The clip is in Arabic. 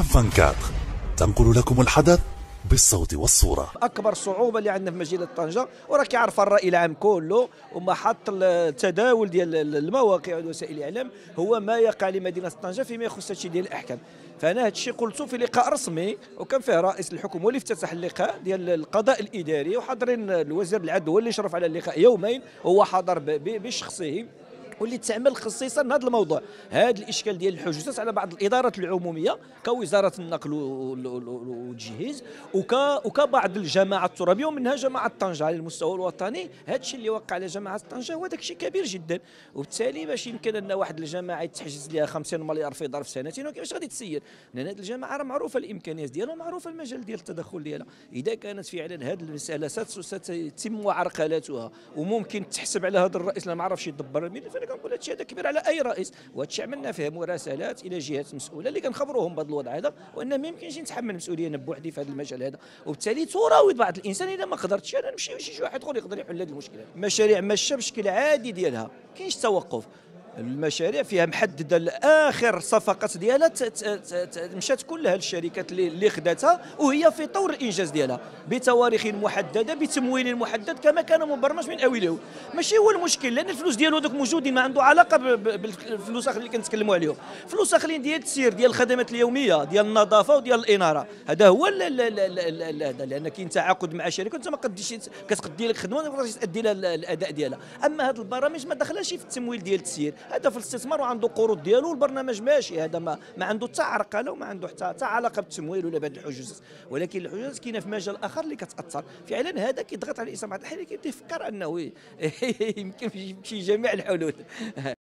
كاف 24 تنقل لكم الحدث بالصوت والصورة. أكبر صعوبة اللي عندنا في مدينة طنجة وراك عارف الرأي العام كله ومحط التداول ديال المواقع ووسائل الإعلام هو ما يقع لمدينة طنجة فيما يخص هادشي ديال الأحكام. فأنا هادشي قلته في لقاء رسمي وكان فيه رئيس الحكومة هو اللي افتتح اللقاء ديال القضاء الإداري وحاضرين الوزير العدل هو اللي شرف على اللقاء يومين وهو حضر بشخصه واللي تعمل خصيصا هذا الموضوع، هذا الاشكال ديال الحجوزات على بعض الادارات العموميه كوزاره النقل والتجهيز وكبعض الجماعات الترابيه ومنها جماعه طنجه على المستوى الوطني. هذا الشيء اللي وقع على جماعه طنجه هو داك الشيء كبير جدا، وبالتالي باش يمكن ان واحد الجماعه يتحجز لها 50 مليار في ظرف سنتين كيفاش غادي تسير؟ لان هذه الجماعه راه معروفه الامكانيات ديالها ومعروفه المجال ديال التدخل ديالها. اذا كانت فعلا هذه المساله ستتم عرقلتها وممكن تحسب على هذا الرئيس اللي ما عرفش يدبر الملف، فانا كنقول هادشي هذا كبير على اي رئيس، وهذا الشيء عملنا فيه مراسلات الى جهات مسؤوله اللي كنخبروهم بهذا الوضع هذا وان ما يمكنش نتحمل مسؤوليه انا بوحدي في هذا المجال هذا، وبالتالي تراود بعض الانسان اذا ما قدرتش انا نمشي شي واحد اخر يقدر يحل هذه المشكله. المشاريع ماشيه بشكل عادي ديالها، كاينش توقف. المشاريع فيها محدده لاخر صفقات ديالها مشات كلها للشركات اللي خداتها وهي في طور الانجاز ديالها بتواريخ محدده بتمويل محدد كما كان مبرمج من اوله. ماشي هو المشكل لان الفلوس ديالو هذوك موجودين ما عنده علاقه بالفلوس اللي كنتكلموا عليهم، فلوس اخرين ديال التسيير ديال الخدمات اليوميه ديال النظافه وديال الاناره. هذا هو هذا لان كاين تعاقد مع شركه انت ما قديش كتقدي لك خدمه ما تقدرش تادي لها الاداء ديالها. اما هذه البرامج ما دخلهاش في التمويل ديال التسيير، هذا في الاستثمار وعنده قروض ديالو والبرنامج ماشي، هذا ما عنده حتى عرقله وما عنده حتى علاقه بالتمويل ولا بهذه الحجوزات. ولكن الحجوزات كاينه في مجال اخر اللي كتاثر فعلا، هذا كيضغط على الانسان بعض الاحيان كيبدا يفكر انه يمكن يمشي جميع الحلول.